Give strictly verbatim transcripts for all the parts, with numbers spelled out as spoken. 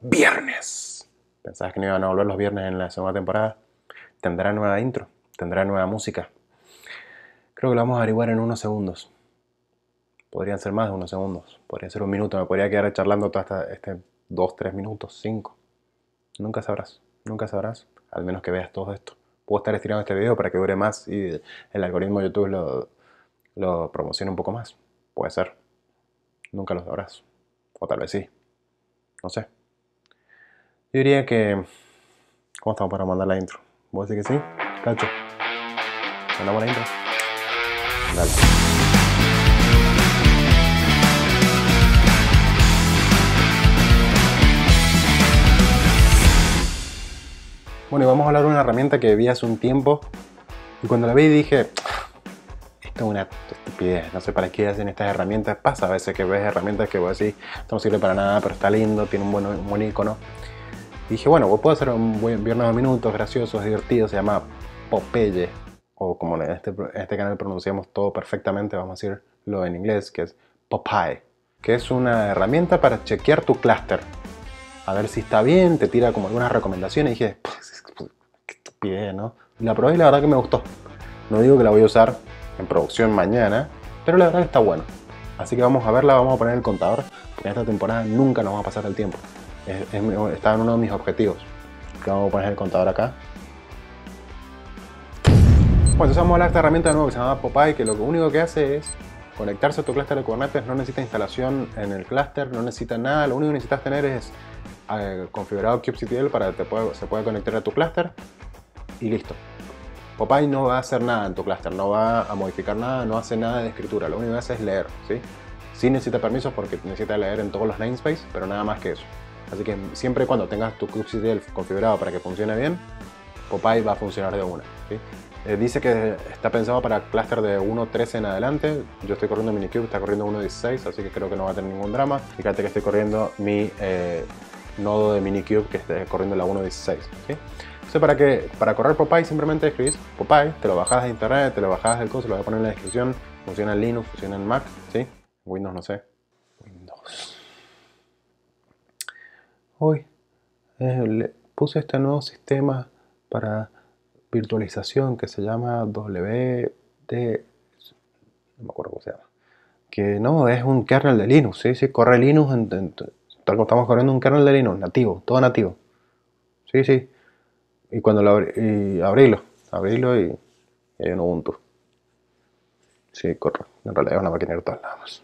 viernes. ¿Pensabas que no iban a volver los viernes en la segunda temporada? Tendrá nueva intro, tendrá nueva música. Creo que lo vamos a averiguar en unos segundos. Podrían ser más de unos segundos. Podría ser un minuto. Me podría quedar charlando todo hasta este dos, tres minutos, cinco. Nunca sabrás. Nunca sabrás. Al menos que veas todo esto. Puedo estar estirando este video para que dure más y el algoritmo de YouTube lo, lo promocione un poco más. Puede ser. Nunca lo sabrás. O tal vez sí. No sé. Yo diría que... ¿Cómo estamos para mandar la intro? ¿Vos decís que sí? Cacho. ¿Mandamos la intro? Dale. Bueno, y vamos a hablar de una herramienta que vi hace un tiempo. Y cuando la vi dije... Esto es una estupidez. No sé para qué hacen estas herramientas. Pasa a veces que ves herramientas que vos decís... Esto no sirve para nada, pero está lindo. Tiene un buen, un buen icono. Y dije, bueno, puedo hacer un buen viernes de minutos, graciosos, divertidos. Se llama Popeye. O como en este, en este canal pronunciamos todo perfectamente, vamos a decirlo en inglés, que es Popeye. Que es una herramienta para chequear tu clúster. A ver si está bien, te tira como algunas recomendaciones. Y dije, pues, qué estupidez, ¿no? Y la probé y la verdad que me gustó. No digo que la voy a usar en producción mañana, pero la verdad que está bueno. Así que vamos a verla, vamos a poner el contador. Porque en esta temporada nunca nos va a pasar el tiempo. Es, es, está en uno de mis objetivos. Que vamos a poner el contador acá. Bueno, entonces vamos a hablar de esta herramienta de nuevo que se llama Popeye, que lo único que hace es conectarse a tu clúster de Kubernetes. No necesita instalación en el clúster, no necesita nada. Lo único que necesitas tener es eh, configurado kubectl para que te pueda, se pueda conectar a tu clúster y listo. Popeye no va a hacer nada en tu clúster, no va a modificar nada, no hace nada de escritura. Lo único que hace es leer, ¿sí? Sí necesita permisos porque necesita leer en todos los namespaces, pero nada más que eso. Así que siempre y cuando tengas tu kubectl configurado para que funcione bien, Popeye va a funcionar de una, ¿sí? Eh, dice que está pensado para clúster de uno punto trece en adelante. Yo estoy corriendo Minikube, está corriendo uno punto dieciséis, así que creo que no va a tener ningún drama. Fíjate que estoy corriendo mi eh, nodo de Minikube que está corriendo la uno punto dieciséis, ¿sí? Entonces para, que, para correr Popeye simplemente escribís Popeye, te lo bajás de internet, te lo bajás del coso, lo voy a poner en la descripción. Funciona en Linux, funciona en Mac, ¿sí? Windows no sé. Windows. Hoy eh, le puse este nuevo sistema para virtualización que se llama W D, no me acuerdo cómo se llama, que no, es un kernel de Linux, sí, sí, corre Linux, en, en, tal como estamos corriendo un kernel de Linux, nativo, todo nativo, sí, sí, y cuando lo abrí, y abrilo, abrilo y, y hay un Ubuntu, sí, corre, en realidad es una máquina virtual nada más.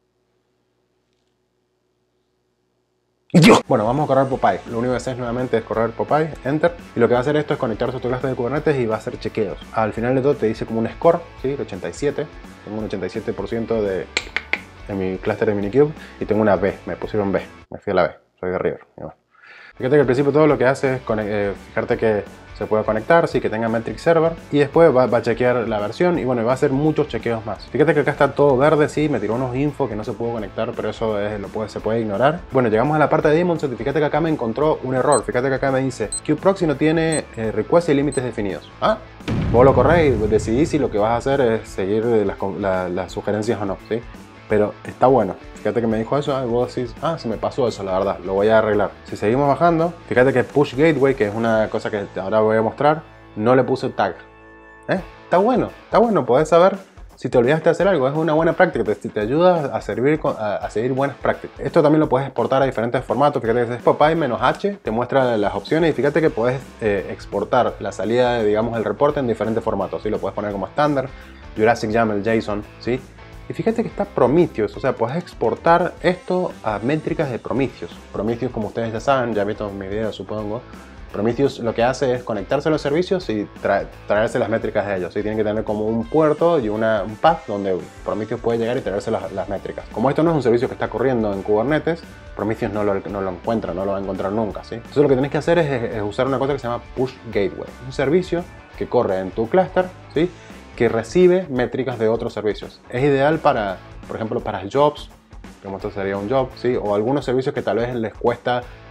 ¡Dios! Bueno, vamos a correr Popeye. Lo único que haces nuevamente es correr Popeye, Enter. Y lo que va a hacer esto es conectarse a tu clúster de Kubernetes y va a hacer chequeos. Al final de todo te dice como un score, ¿sí? El ochenta y siete. Tengo un ochenta y siete por ciento de, de mi clúster de Minikube. Y tengo una B. Me pusieron B. Me fui a la B. Soy de River. Y bueno. Fíjate que al principio todo lo que hace es eh, fijarte que se pueda conectar, sí, que tenga metric server. Y después va, va a chequear la versión y bueno, va a hacer muchos chequeos más. Fíjate que acá está todo verde, sí, me tiró unos info que no se pudo conectar, pero eso es, lo puede, se puede ignorar. Bueno, llegamos a la parte de daemons y fíjate que acá me encontró un error. Fíjate que acá me dice kubeproxy no tiene eh, requests y límites definidos. ¿Ah? Vos lo corres y decidís si lo que vas a hacer es seguir las, la, las sugerencias o no, ¿sí? Pero está bueno. Fíjate que me dijo eso y vos decís, ah, se me pasó eso, la verdad, lo voy a arreglar. Si seguimos bajando, fíjate que push gateway, que es una cosa que ahora voy a mostrar, no le puse tag. ¿Eh? Está bueno, está bueno, podés saber si te olvidaste de hacer algo. Es una buena práctica, te, te ayuda a, servir, a, a seguir buenas prácticas. Esto también lo puedes exportar a diferentes formatos. Fíjate que es Popeye-H, te muestra las opciones y fíjate que puedes eh, exportar la salida, de, digamos, del reporte en diferentes formatos. ¿Sí? Lo puedes poner como estándar, Jurassic YAML, JSON, ¿sí? Y fíjate que está Prometheus, o sea, puedes exportar esto a métricas de Prometheus. Prometheus, como ustedes ya saben, ya han visto mis videos, supongo. Prometheus lo que hace es conectarse a los servicios y tra traerse las métricas de ellos. ¿Sí? Tienen que tener como un puerto y una, un path donde Prometheus puede llegar y traerse las, las métricas. Como esto no es un servicio que está corriendo en Kubernetes, Prometheus no lo, no lo encuentra, no lo va a encontrar nunca, ¿sí? Entonces lo que tenés que hacer es, es usar una cosa que se llama Push Gateway. Un servicio que corre en tu clúster, ¿sí? Que recibe métricas de otros servicios. Es ideal para, por ejemplo, para jobs, como esto sería un job, ¿sí? O algunos servicios que tal vez les cuesta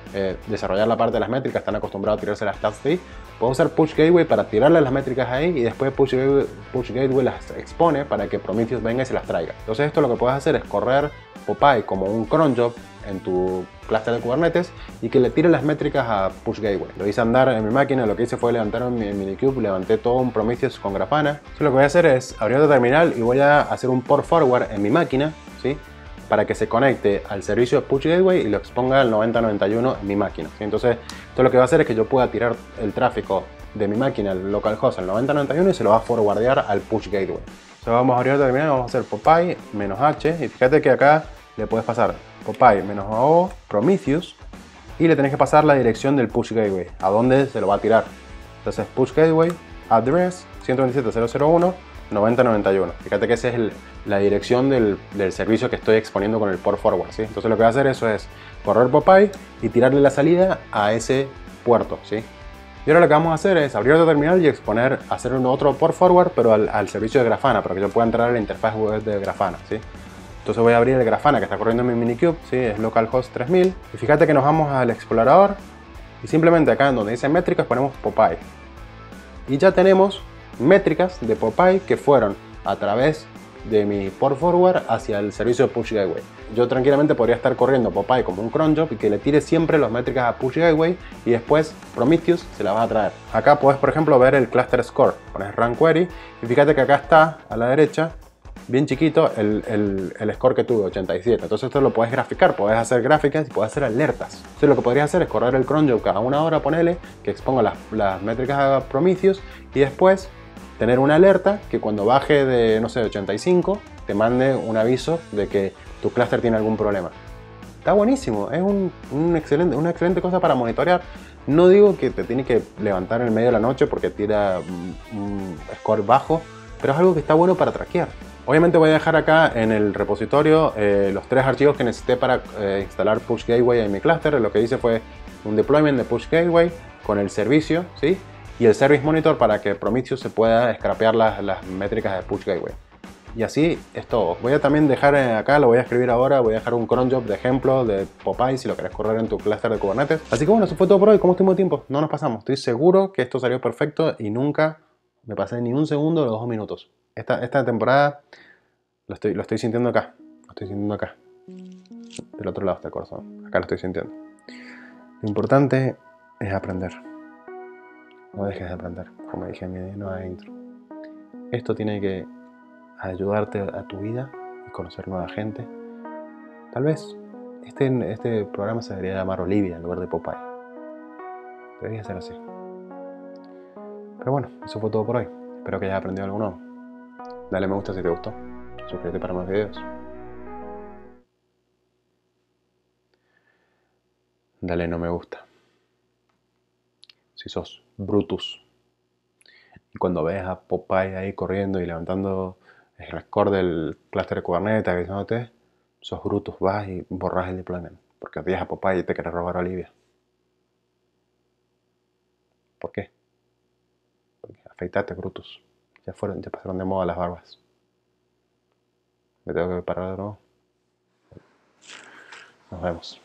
eh, desarrollar la parte de las métricas, están acostumbrados a tirarse las stats ahí, puedo usar Push Gateway para tirarle las métricas ahí y después Push Gateway, Push Gateway las expone para que Prometheus venga y se las traiga. Entonces esto lo que puedes hacer es correr Popeye como un cron job en tu clúster de Kubernetes y que le tire las métricas a Push Gateway. Lo hice andar en mi máquina, lo que hice fue levantar en mi Minikube, levanté todo un Prometheus con Grafana. Entonces lo que voy a hacer es abrir otro terminal y voy a hacer un port forward en mi máquina, ¿sí? Para que se conecte al servicio de Push Gateway y lo exponga al noventa noventa y uno en mi máquina, ¿sí? Entonces esto lo que va a hacer es que yo pueda tirar el tráfico de mi máquina al localhost al noventa noventa y uno y se lo va a forwardear al Push Gateway. Entonces vamos a abrir el terminal, vamos a hacer Popeye menos H y fíjate que acá le puedes pasar Popeye menos O Prometheus y le tenés que pasar la dirección del Push Gateway, a dónde se lo va a tirar. Entonces Push Gateway address ciento veintisiete punto cero punto cero uno noventa noventa y uno. Fíjate que esa es el, la dirección del, del servicio que estoy exponiendo con el port forward, ¿sí? Entonces lo que va a hacer eso es correr Popeye y tirarle la salida a ese puerto, ¿sí? Y ahora lo que vamos a hacer es abrir otro terminal y exponer, hacer un otro port forward, pero al, al servicio de Grafana, para que yo pueda entrar a la interfaz web de Grafana, ¿sí? Entonces voy a abrir el Grafana que está corriendo en mi Minikube, ¿sí? Es localhost tres mil. Y fíjate que nos vamos al explorador y simplemente acá en donde dice métricas ponemos Popeye. Y ya tenemos métricas de Popeye que fueron a través de mi port forward hacia el servicio de Push Gateway. Yo tranquilamente podría estar corriendo Popeye como un cron job y que le tire siempre las métricas a Push Gateway y después Prometheus se las va a traer. Acá puedes, por ejemplo, ver el cluster score. Pones run query y fíjate que acá está a la derecha, bien chiquito, el, el, el score que tuve, ochenta y siete. Entonces esto lo puedes graficar, puedes hacer gráficas y puedes hacer alertas. Entonces lo que podrías hacer es correr el cron job cada una hora, ponele, que exponga las, las métricas a Prometheus y después tener una alerta que cuando baje de, no sé, ochenta y cinco, te mande un aviso de que tu clúster tiene algún problema. Está buenísimo, es un, un excelente, una excelente cosa para monitorear. No digo que te tiene que levantar en el medio de la noche porque tira un, un score bajo, pero es algo que está bueno para traquear. Obviamente voy a dejar acá en el repositorio eh, los tres archivos que necesité para eh, instalar Push Gateway en mi clúster. Lo que hice fue un deployment de Push Gateway con el servicio, ¿sí? Y el Service Monitor para que Prometheus se pueda scrapear las, las métricas de Push Gateway. Y así es todo. Voy a también dejar acá, lo voy a escribir ahora, voy a dejar un cron job de ejemplo de Popeye si lo querés correr en tu clúster de Kubernetes. Así que bueno, eso fue todo por hoy. ¿Cómo estuvimos de tiempo? No nos pasamos. Estoy seguro que esto salió perfecto y nunca me pasé ni un segundo de los dos minutos. Esta, esta temporada lo estoy, lo estoy sintiendo acá. Lo estoy sintiendo acá. Del otro lado está el corazón. Acá lo estoy sintiendo. Lo importante es aprender. No dejes de aprender, como dije en mi nueva intro. Esto tiene que ayudarte a tu vida y conocer nueva gente. Tal vez este, este programa se debería llamar Olivia en lugar de Popeye. Debería ser así. Pero bueno, eso fue todo por hoy. Espero que hayas aprendido algo nuevo. Dale me gusta si te gustó. Suscríbete para más videos. Dale no me gusta si sos Brutus. Y cuando ves a Popeye ahí corriendo y levantando el score del clúster de Kubernetes, diciéndote, sos Brutus, vas y borras el deployment. Porque odias a Popeye y te querés robar a Olivia. ¿Por qué? Porque afeitate, Brutus. Ya, fueron, ya pasaron de moda las barbas. Me tengo que parar de nuevo. Nos vemos.